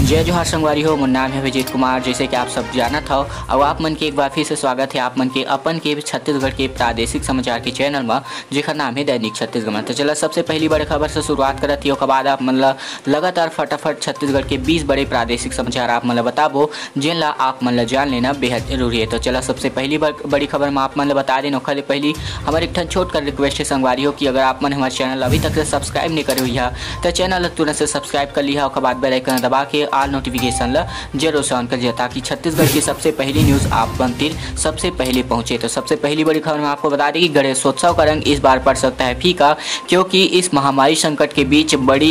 जय जोहार संगवारी हो। मोर नाम है विजीत कुमार। जैसे कि आप सब जानत हो और आप मन के एक बार फिर से स्वागत है आप मन के अपन के छत्तीसगढ़ के प्रादेशिक समाचार के चैनल में, जेकर नाम है दैनिक छत्तीसगढ़ में। तो चला सबसे पहली बड़ी खबर से शुरुआत करत ही। ओकर बाद आप मन ला लगातार फटाफट छत्तीसगढ़ के 20 बड़े प्रादेशिक समाचार आप मन ला बताबो, जिन ला आप मन ला जान लेना बेहद जरूरी है। तो चला सबसे पहली बड़ी खबर में आप मन ला बता दें। ओखर पहली हमारे एक छोट कर रिक्वेस्ट है संगवारी हो कि अगर आप मन हमारे चैनल अभी तक से सब्सक्राइब नहीं करे हुई है तो चैनल तुरंत से सब्सक्राइब कर लिया। ओकर बाद बेल आइकन दबा के ऑल नोटिफिकेशन ला जरूर से ऑन कर दिया, ताकि छत्तीसगढ़ की सबसे पहली न्यूज़ आप बनती सबसे पहले पहुंचे। तो सबसे पहली बड़ी खबर में आपको बता दें कि गणेशोत्सव का रंग इस बार पड़ सकता है फीका, क्योंकि इस महामारी संकट के बीच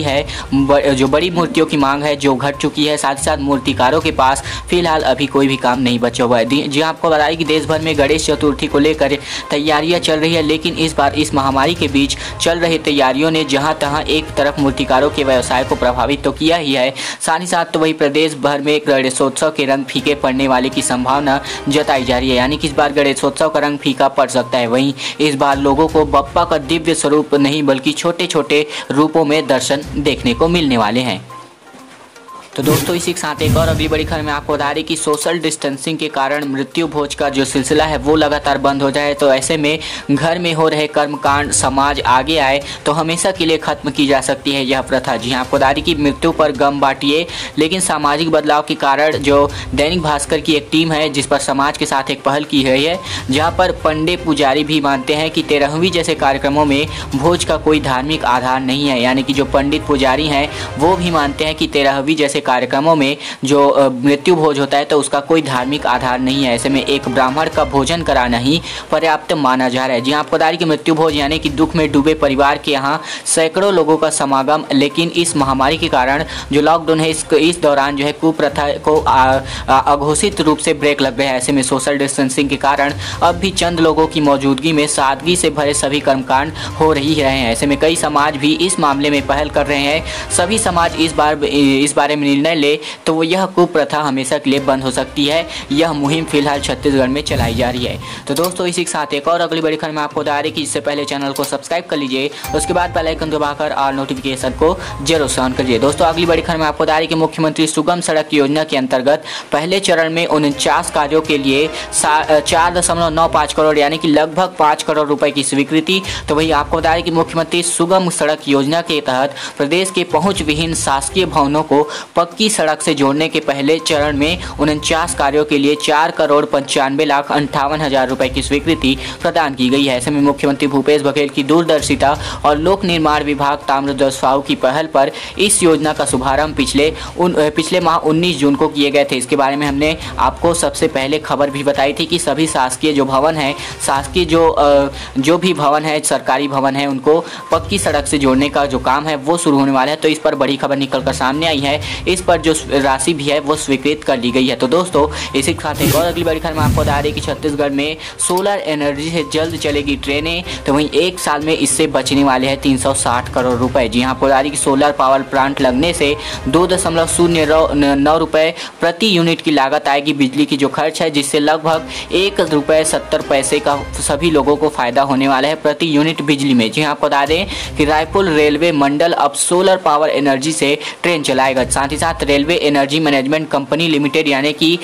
जो बड़ी मूर्तियों की मांग है जो घट चुकी है। साथ ही साथ मूर्तिकारों के पास फिलहाल अभी कोई भी काम नहीं बचा हुआ है। जी आपको बता दें कि देश भर में गणेश चतुर्थी को लेकर तैयारियां चल रही है, लेकिन इस बार इस महामारी के बीच चल रही तैयारियों ने जहां तहां एक तरफ मूर्तिकारों के व्यवसाय को प्रभावित तो किया ही है, साथ ही साथ तो वही प्रदेश भर में गणेशोत्सव के रंग फीके पड़ने वाले की संभावना जताई जा रही है। यानी कि इस बार गणेशोत्सव का रंग फीका पड़ सकता है। वहीं इस बार लोगों को बप्पा का दिव्य स्वरूप नहीं बल्कि छोटे छोटे रूपों में दर्शन देखने को मिलने वाले हैं। तो दोस्तों इसी के साथ एक और अगली बड़ी खबर में आपको बता दें कि सोशल डिस्टेंसिंग के कारण मृत्यु भोज का जो सिलसिला है वो लगातार बंद हो जाए। तो ऐसे में घर में हो रहे कर्मकांड समाज आगे आए तो हमेशा के लिए खत्म की जा सकती है यह प्रथा। जी हाँ, आपको बता दें कि मृत्यु पर गम बांटिए, लेकिन सामाजिक बदलाव के कारण जो दैनिक भास्कर की एक टीम है जिस पर समाज के साथ एक पहल की गई है, जहाँ पर पंडित पुजारी भी मानते हैं कि 13वीं जैसे कार्यक्रमों में भोज का कोई धार्मिक आधार नहीं है। यानी कि जो पंडित पुजारी हैं वो भी मानते हैं कि 13वीं जैसे कार्यक्रमों में जो मृत्यु भोज होता है तो उसका कोई धार्मिक आधार नहीं है। ऐसे में एक ब्राह्मण का भोजन कराना ही पर्याप्त माना जा रहा है। जी आपको बता दें कि मृत्यु भोज यानी कि दुख में डूबे परिवार के यहाँ सैकड़ों लोगों का समागम, लेकिन इस महामारी के कारण जो लॉकडाउन है इस दौरान जो है कुप्रथा को अघोषित रूप से ब्रेक लग गया है। ऐसे में सोशल डिस्टेंसिंग के कारण अब भी चंद लोगों की मौजूदगी में सादगी से भरे सभी कर्मकांड हो रही रहे हैं। ऐसे में कई समाज भी इस मामले में पहल कर रहे हैं। सभी समाज इस बारे में निर्णय ले तो वो यह कुप्रथा हमेशा के लिए बंद हो सकती है। यह मुहिम फिलहाल छत्तीसगढ़ में चलाई जा रही है। तो दोस्तों इसी के साथ एक और अगली बड़ी खबर में आपको बता रही कि इससे पहले चैनल को सब्सक्राइब कर लीजिए, उसके बाद बेल आइकन दबाकर ऑल नोटिफिकेशन को जरूर से ऑन करिए। दोस्तों अगली बड़ी खबर में आपको बता रही कि मुख्यमंत्री सुगम सड़क योजना के अंतर्गत पहले चरण में 49 कार्यों के लिए 4.95 करोड़ यानी कि लगभग 5 करोड़ रुपए की स्वीकृति। तो वही आपको बता रही कि मुख्यमंत्री सुगम सड़क योजना के तहत प्रदेश के पहुंच विहीन शासकीय भवनों को पक्की सड़क से जोड़ने के पहले चरण में 49 कार्यों के लिए 4,95,58,000 रुपए की स्वीकृति प्रदान की गई है। ऐसे में मुख्यमंत्री भूपेश बघेल की दूरदर्शिता और लोक निर्माण विभाग ताम्रध्वज साहू की पहल पर इस योजना का शुभारंभ पिछले माह 19 जून को किए गए थे। इसके बारे में हमने आपको सबसे पहले खबर भी बताई थी कि सभी शासकीय जो भवन है, शासकीय जो भी भवन है, सरकारी भवन है, उनको पक्की सड़क से जोड़ने का जो काम है वो शुरू होने वाला है। तो इस पर बड़ी खबर निकल कर सामने आई है। इस पर जो राशि भी है वो स्वीकृत कर ली गई है। तो दोस्तों इसी के साथ एक और अगली बड़ी खबर में आपको बता दें कि छत्तीसगढ़ में सोलर एनर्जी से जल्द चलेगी ट्रेनें। तो वहीं एक साल में इससे बचने वाले हैं 360 करोड़ रुपए। जी हाँ, आपको बता दें कि सोलर पावर प्लांट लगने से 2.09 रुपए प्रति यूनिट की लागत आएगी बिजली की जो खर्च है, जिससे लगभग ₹1.70 का सभी लोगों को फायदा होने वाला है प्रति यूनिट बिजली में। जी हाँ, आपको बता दें कि रायपुर रेलवे मंडल अब सोलर पावर एनर्जी से ट्रेन चलाएगा। साथ ही साथ railway energy management company limited यानी कि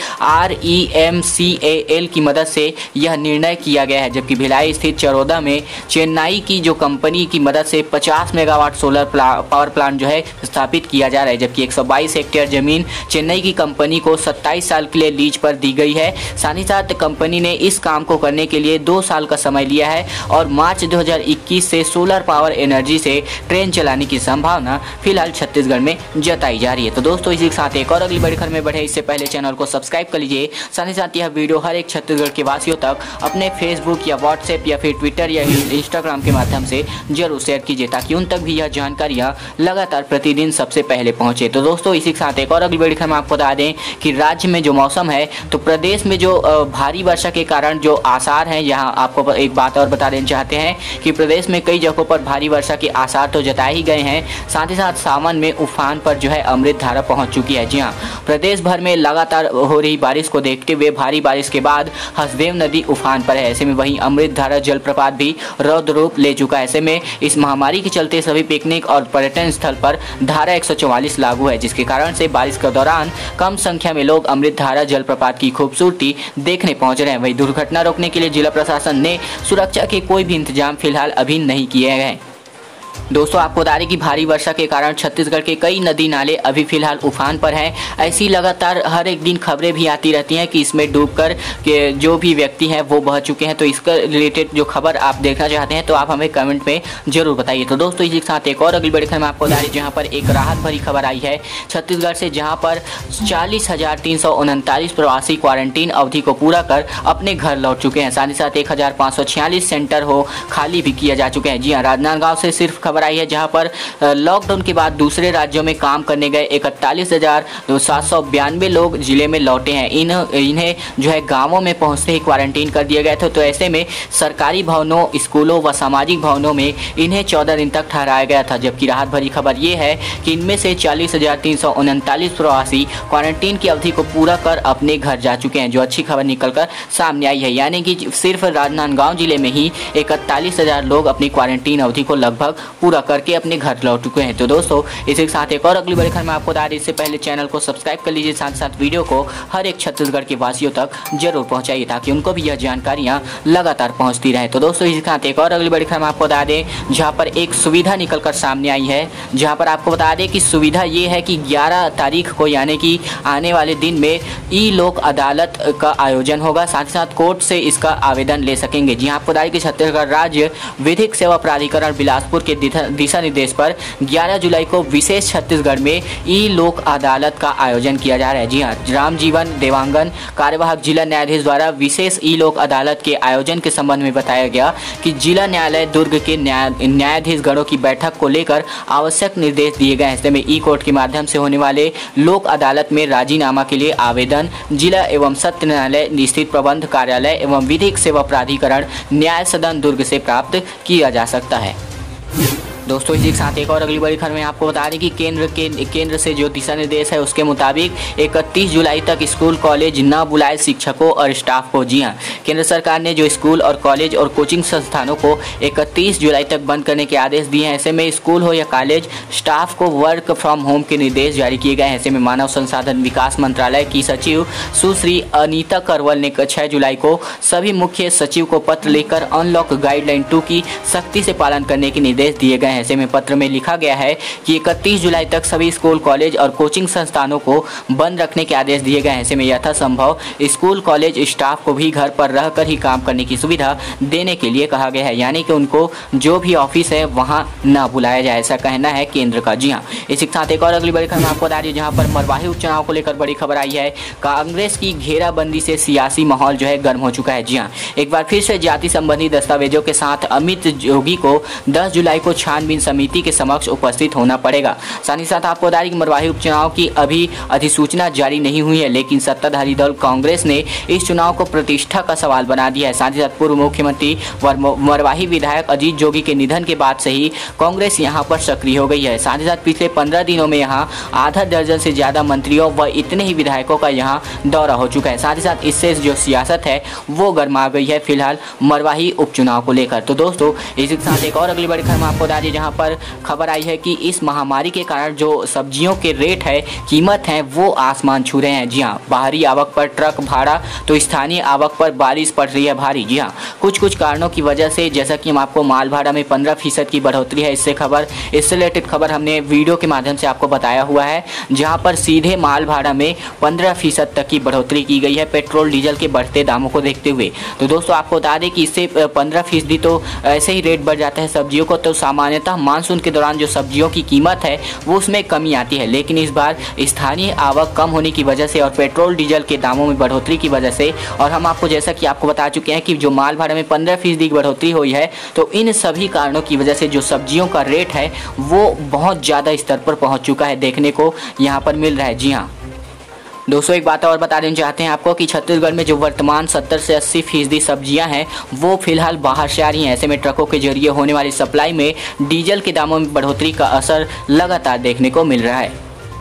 REMCAL की मदद से यह निर्णय किया गया है, जबकि भिलाई स्थित चरोदा में चेन्नई की जो कंपनी की मदद से 50 मेगावाट सोलर पावर प्लांट जो है स्थापित किया जा रहा है, जबकि 122 हेक्टेयर जमीन चेन्नई की कंपनी को 27 साल के लिए लीज पर दी गई है। साथ ही साथ कंपनी ने इस काम को करने के लिए 2 साल का समय लिया है और मार्च 2021 से सोलर पावर एनर्जी से ट्रेन चलाने की संभावना फिलहाल छत्तीसगढ़ में जताई जा रही है। तो दोस्तों इसी के साथ एक और अगली बड़ी खबर में बढ़े इससे पहले चैनल को सब्सक्राइब कर लीजिए। साथ ही साथ यह वीडियो हर एक छत्तीसगढ़ के वासियों तक अपने फेसबुक या व्हाट्सएप या फिर ट्विटर या इंस्टाग्राम के माध्यम से जरूर शेयर कीजिए, ताकि उन तक भी यह जानकारियाँ लगातार प्रतिदिन सबसे पहले पहुँचे। तो दोस्तों इसी के साथ एक और अगली बड़ी खबर में आपको बता दें कि राज्य में जो मौसम है, तो प्रदेश में जो भारी वर्षा के कारण जो आसार हैं, यहाँ आपको एक बात और बता देना चाहते हैं कि प्रदेश में कई जगहों पर भारी वर्षा के आसार तो जताए ही गए हैं। साथ ही साथ सावन में उफान पर जो है अमृतधारा धारा पहुंच चुकी है। जी हां, प्रदेश भर में लगातार हो रही बारिश को देखते हुए भारी बारिश के बाद हसदेव नदी उफान पर है। ऐसे में वहीं अमृत धारा जलप्रपात भी रौद्र रूप ले चुका है। ऐसे में इस महामारी के चलते सभी पिकनिक और पर्यटन स्थल पर धारा 144 लागू है, जिसके कारण से बारिश के दौरान कम संख्या में लोग अमृत धारा जलप्रपात की खूबसूरती देखने पहुंच रहे हैं। वहीं दुर्घटना रोकने के लिए जिला प्रशासन ने सुरक्षा के कोई भी इंतजाम फिलहाल अभी नहीं किए गए। दोस्तों, आपको बता दें कि भारी वर्षा के कारण छत्तीसगढ़ के कई नदी नाले अभी फिलहाल उफान पर हैं। ऐसी लगातार हर एक दिन खबरें भी आती रहती हैं कि इसमें डूबकर के जो भी व्यक्ति हैं वो बह चुके हैं। तो इसका रिलेटेड जो खबर आप देखना चाहते हैं तो आप हमें कमेंट में जरूर बताइए। तो दोस्तों, इसी के साथ एक और अगली बड़ी खबर में आपको बता दें जहाँ पर एक राहत भरी खबर आई है छत्तीसगढ़ से, जहाँ पर 40,339 प्रवासी क्वारंटीन अवधि को पूरा कर अपने घर लौट चुके हैं। साथ ही साथ 1,546 सेंटर हो खाली भी किए जा चुके हैं। जी हाँ, राजनांदगांव से सिर्फ खबर आई है जहां पर लॉकडाउन के बाद दूसरे राज्यों में काम करने गए 41,792 लोग जिले में लौटे हैं। इन्हें जो है गांवों में पहुंचते ही क्वारंटीन कर दिया गया था। तो ऐसे में सरकारी भवनों, स्कूलों व सामाजिक भवनों में इन्हें 14 दिन तक ठहराया गया था। जबकि राहत भरी खबर ये है कि इनमें से 40,339 प्रवासी क्वारंटीन की अवधि को पूरा कर अपने घर जा चुके हैं, जो अच्छी खबर निकलकर सामने आई है। यानी कि सिर्फ राजनांदगांव जिले में ही 41,000 लोग अपनी क्वारंटीन अवधि को लगभग पूरा करके अपने घर लौट चुके हैं। तो दोस्तों, इसी के साथ एक और अगली बड़ी खबर में आपको बता दें, इससे पहले चैनल को सब्सक्राइब कर लीजिए, साथ साथ वीडियो को हर एक छत्तीसगढ़ के वासियों तक जरूर पहुंचाइए ताकि उनको भी यह जानकारियां लगातार पहुंचती रहे। तो दोस्तों, इसी के साथ एक और अगली बड़ी खबर में आपको बता दें जहां पर एक सुविधा निकलकर सामने आई है, जहां पर आपको बता दें कि सुविधा ये है कि 11 तारीख को यानी कि आने वाले दिन में ई लोक अदालत का आयोजन होगा। साथ ही साथ कोर्ट से इसका आवेदन ले सकेंगे। जी हाँ, आपको बता दें कि छत्तीसगढ़ राज्य विधिक सेवा प्राधिकरण बिलासपुर के दिशा निर्देश पर 11 जुलाई को विशेष छत्तीसगढ़ में ई लोक अदालत का आयोजन किया जा रहा है। जी हाँ, राम जीवन देवांगन कार्यवाहक जिला न्यायाधीश द्वारा विशेष ई लोक अदालत के आयोजन के संबंध में बताया गया कि जिला न्यायालय दुर्ग के न्यायाधीश गणों की बैठक को लेकर आवश्यक निर्देश दिए गए हैं। ऐसे में ई कोर्ट के माध्यम से होने वाले लोक अदालत में राजीनामा के लिए आवेदन जिला एवं सत्र न्यायालय स्थित प्रबंध कार्यालय एवं विधिक सेवा प्राधिकरण न्याय सदन दुर्ग से प्राप्त किया जा सकता है। दोस्तों, इसी के साथ एक और अगली बड़ी खबर में आपको बता दें कि केंद्र से जो दिशा निर्देश है उसके मुताबिक 31 जुलाई तक स्कूल कॉलेज न बुलाए शिक्षकों और स्टाफ को। जी हां, केंद्र सरकार ने जो स्कूल और कॉलेज और कोचिंग संस्थानों को 31 जुलाई तक बंद करने के आदेश दिए हैं। ऐसे में स्कूल हो या कॉलेज स्टाफ को वर्क फ्रॉम होम के निर्देश जारी किए गए हैं। ऐसे में मानव संसाधन विकास मंत्रालय की सचिव सुश्री अनीता करवल ने 6 जुलाई को सभी मुख्य सचिव को पत्र लिखकर अनलॉक गाइडलाइन 2 की सख्ती से पालन करने के निर्देश दिए गए हैं। ऐसे में पत्र में लिखा गया है कि 31 जुलाई तक सभी स्कूल, कॉलेज और कोचिंग संस्थानों को बंद रखने के आदेश दिए गए हैं। ऐसे में यथासंभव स्कूल, कॉलेज स्टाफ को भी घर पर रहकर ही काम करने की सुविधा देने के लिए कहा गया है, यानी कि उनको जो भी ऑफिस है वहां ना बुलाया जाए, ऐसा कहना है केंद्र का। जी हाँ, इसी के साथ एक और अगली बड़ी खबर आपको बता रही है जहां पर मरवाही उपचुनाव को लेकर बड़ी खबर आई है। कांग्रेस की घेराबंदी से सियासी माहौल जो है गर्म हो चुका है। जी हाँ, एक बार फिर से जाति संबंधी दस्तावेजों के साथ अमित जोगी को 10 जुलाई को छानबीन समिति के समक्ष उपस्थित होना पड़ेगा। साथ ही साथ आपको बता दें कि मरवाही उपचुनाव की अभी अधिसूचना जारी नहीं हुई है, लेकिन सत्ताधारी दल कांग्रेस ने इस चुनाव को प्रतिष्ठा का सवाल बना दिया है। साथ ही साथ पूर्व मुख्यमंत्री व मरवाही विधायक अजीत जोगी के निधन के बाद से ही कांग्रेस यहां पर सक्रिय हो गई है। साथ ही साथ पिछले 15 दिनों में यहां आधा दर्जन से ज्यादा मंत्रियों व इतने ही विधायकों का यहां दौरा हो चुका है। साथ ही साथ इससे जो सियासत है वो गर्मा गई है फिलहाल मरवाही उपचुनाव को लेकर। तो दोस्तों, इसी के साथ एक और अगली बड़ी खबर आपको बता दें जहां पर खबर आई है कि इस महामारी के कारण जो सब्जियों के रेट है, कीमत है, वो आसमान छू रहे हैं। जी हाँ, बाहरी आवक पर ट्रक भाड़ा तो स्थानीय आवक पर बारिश पड़ रही है भारी। जी हाँ, कुछ कारणों की वजह से, जैसा कि हम आपको माल भाड़ा में 15% की बढ़ोतरी है, इससे रिलेटेड खबर हमने वीडियो के माध्यम से आपको बताया हुआ है, जहां पर सीधे माल भाड़ा में 15% तक की बढ़ोतरी की गई है पेट्रोल डीजल के बढ़ते दामों को देखते हुए। तो दोस्तों, आपको बता दें कि इससे 15% तो ऐसे ही रेट बढ़ जाता है सब्जियों को। तो सामान्यतः मानसून के दौरान जो सब्जियों की कीमत है वो उसमें कमी आती है, लेकिन इस बार स्थानीय आवक कम होने की वजह से और पेट्रोल डीजल के दामों में बढ़ोतरी की वजह से, और हम आपको जैसा कि आपको बता चुके हैं कि जो माल भाड़ा में 15% की बढ़ोतरी हुई है, तो इन सभी कारणों की वजह से जो सब्जियों का रेट है वो बहुत ज़्यादा स्तर पर पहुँच चुका है, देखने को यहाँ पर मिल रहा है। जी हाँ दोस्तों, एक बात और बता देना चाहते हैं आपको कि छत्तीसगढ़ में जो वर्तमान 70 से 80% सब्जियां हैं वो फिलहाल बाहर से आ रही हैं। ऐसे में ट्रकों के जरिए होने वाली सप्लाई में डीजल के दामों में बढ़ोतरी का असर लगातार देखने को मिल रहा है।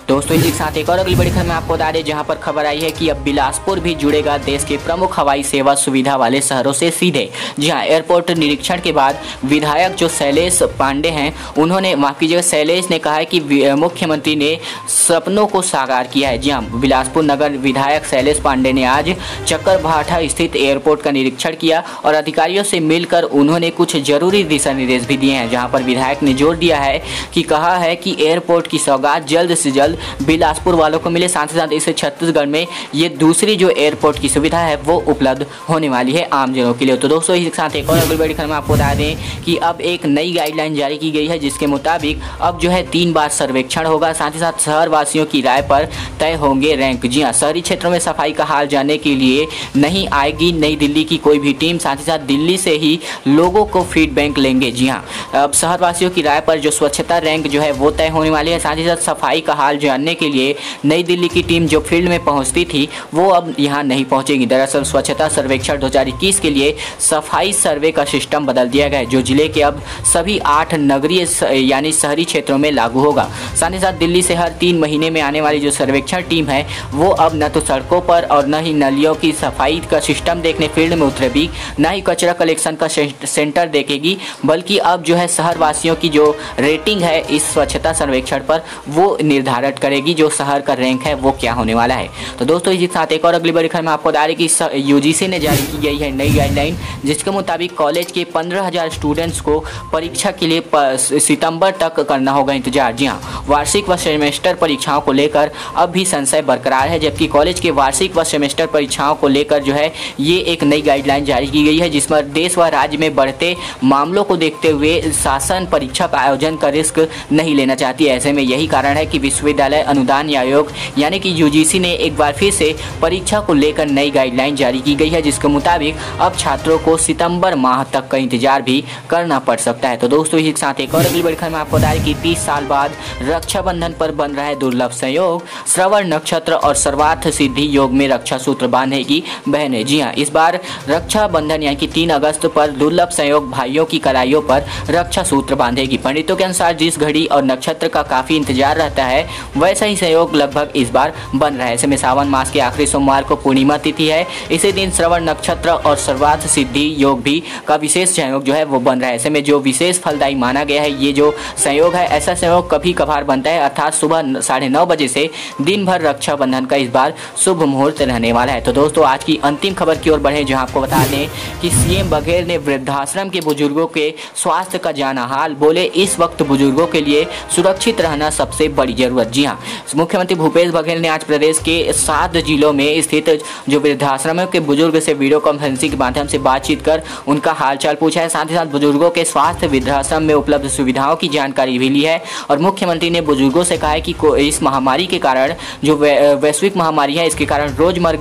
दोस्तों इसी के साथ एक और अगली बड़ी खबर में आपको बता दें, जहां पर खबर आई है कि अब बिलासपुर भी जुड़ेगा देश के प्रमुख हवाई सेवा सुविधा वाले शहरों से सीधे। जी हां, एयरपोर्ट निरीक्षण के बाद विधायक जो शैलेश पांडे हैं, उन्होंने माफ कीजिएगा शैलेश ने कहा है कि मुख्यमंत्री ने सपनों को साकार किया है। जी हां, बिलासपुर नगर विधायक शैलेश पांडे ने आज चक्करभाठा स्थित एयरपोर्ट का निरीक्षण किया और अधिकारियों से मिलकर उन्होंने कुछ जरूरी दिशा निर्देश भी दिए हैं, जहां पर विधायक ने जोर दिया है कि कहा है कि एयरपोर्ट की सौगात जल्द से जल्द बिलासपुर वालों को मिले। साथ ही साथ इसे छत्तीसगढ़ में ये दूसरी जो एयरपोर्ट की सुविधा है वो उपलब्ध होने वाली है आमजनों के लिए। तो दोस्तों इसके साथ एक और अगली बड़ी खबर में आपको बता दें कि अब एक नई गाइडलाइन जारी की गई है, जिसके मुताबिक अब जो है 3 बार सर्वेक्षण होगा। साथ ही साथ शहर वासियों की राय पर तय होंगे रैंक। जी हाँ, शहरी क्षेत्रों में सफाई का हाल जानने के लिए नहीं आएगी नई दिल्ली की कोई भी टीम, साथ ही साथ दिल्ली से ही लोगों को फीडबैक लेंगे। जी हाँ, अब शहर वासियों की राय पर जो स्वच्छता रैंक जो है वो तय होने वाली है। साथ ही साथ सफाई का हाल जानने के लिए नई दिल्ली की टीम जो फील्ड में पहुंचती थी वो अब यहां नहीं पहुंचेगी। दरअसल स्वच्छता सर्वेक्षण 2021 के लिए सफाई सर्वे का सिस्टम बदल दिया गया है, जो जिले के अब सभी 8 नगरीय यानी शहरी क्षेत्रों में लागू होगा। साथ ही साथ दिल्ली से हर 3 महीने में आने वाली जो सर्वेक्षण टीम है वो अब न तो सड़कों पर और न ही नलियों की सफाई का सिस्टम देखने फील्ड में उतरेगी, न ही कचरा कलेक्शन का सेंटर देखेगी, बल्कि अब जो है शहर वासियों की जो रेटिंग है इस स्वच्छता सर्वेक्षण पर वो निर्धारित करेगी जो शहर का रैंक है वो क्या होने वाला है। तो दोस्तों इसी के साथ एक और अगली बड़ी खबर में आपको बता दें कि यूजीसी ने जारी की गई है नई गाइडलाइन, जिसके मुताबिक कॉलेज के 15,000 स्टूडेंट्स को परीक्षा के लिए सितंबर तक करना होगा इंतजार। जी हाँ, वार्षिक व सेमेस्टर परीक्षाओं को लेकर अब भी संशय बरकरार है, जबकि कॉलेज के वार्षिक व सेमेस्टर परीक्षाओं को लेकर जो है ये एक नई गाइडलाइन जारी की गई है, जिसमें देश व राज्य में बढ़ते मामलों को देखते हुए शासन परीक्षा का आयोजन का रिस्क नहीं लेना चाहती है। ऐसे में यही कारण है कि विश्वविद्यालय अनुदान आयोग यानी कि यूजीसी ने एक बार फिर से परीक्षा को लेकर नई गाइडलाइन जारी की गई है, जिसके मुताबिक अब छात्रों को सितंबर माह तक का इंतजार भी करना पड़ सकता है। तो दोस्तों इसी के साथ एक और अगली बड़ी खबर में आपको बता दें कि 30 साल बाद रक्षाबंधन पर बन रहा है दुर्लभ संयोग। श्रवण नक्षत्र और सर्वार्थ सिद्धि योग में रक्षा सूत्र बांधेगी बहनें। जी हाँ, इस बार रक्षाबंधन यानी कि 3 अगस्त पर दुर्लभ संयोग भाइयों की कलाइयों पर रक्षा सूत्र बांधेगी। पंडितों के अनुसार जिस घड़ी और नक्षत्र का काफी इंतजार रहता है वैसा ही संयोग लगभग इस बार बन रहा है। ऐसे में सावन मास के आखिरी सोमवार को पूर्णिमा तिथि है, इसी दिन श्रवण नक्षत्र और सर्वार्थ सिद्धि योग भी का विशेष संयोग जो है वो बन रहा है। ऐसे में जो विशेष फलदायी माना गया है ये जो संयोग है, ऐसा संयोग कभी कभार बनता है, अर्थात सुबह 9:30 बजे से दिन भर रक्षाबंधन का इस बार शुभ मुहूर्त रहने वाला है। तो दोस्तों आज की अंतिम खबर की ओर बढ़े, जहां आपको बता दें कि सीएम बघेल ने वृद्धाश्रम के बुजुर्गों के स्वास्थ्य का जाना हाल, बोले इस वक्त बुजुर्गों के लिए सुरक्षित रहना सबसे बड़ी जरूरत। जी हाँ, मुख्यमंत्री भूपेश बघेल ने आज प्रदेश के 7 जिलों में स्थित जो वृद्धाश्रमों के बुजुर्ग से वीडियो कॉन्फ्रेंसिंग के माध्यम से बातचीत कर उनका हालचाल पूछा है। साथ ही साथ बुजुर्गों के स्वास्थ्य वृद्धाश्रम में उपलब्ध सुविधाओं की जानकारी भी ली है और मुख्यमंत्री ने बुजुर्गों से कहा है कि इस महामारी के कारण जो वैश्विक महामारी है इसके कारण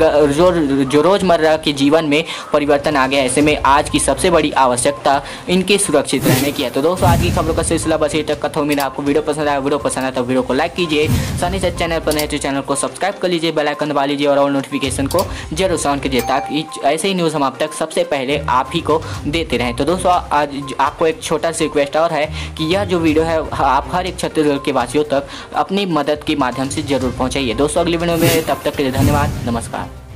रोजमर्रा के जीवन में परिवर्तन आ गया है। ऐसे में आज की सबसे बड़ी आवश्यकता इनके सुरक्षित रहने की है। तो दोस्तों आज की खबरों का सिलसिला बस यहीं तक का। उम्मीद है आपको वीडियो पसंद आया। वीडियो पसंद आया तो वीडियो को लाइक कीजिए, साथ ही साथ चैनल पर नए तो चैनल को सब्सक्राइब कर लीजिए, बेल आइकन दबा लीजिए और ऑल नोटिफिकेशन को जरूर ऑन कीजिए, ताकि ऐसे ही न्यूज़ हम आप तक सबसे पहले आप ही को देते रहें। तो दोस्तों आज आपको एक छोटा सा रिक्वेस्ट और है कि यह जो वीडियो है आप हर एक छत्तीसगढ़ के वासियों तक अपनी मदद के माध्यम से जरूर पहुँचाइए। दोस्तों अगली वीडियो में तब तक के लिए धन्यवाद, नमस्कार।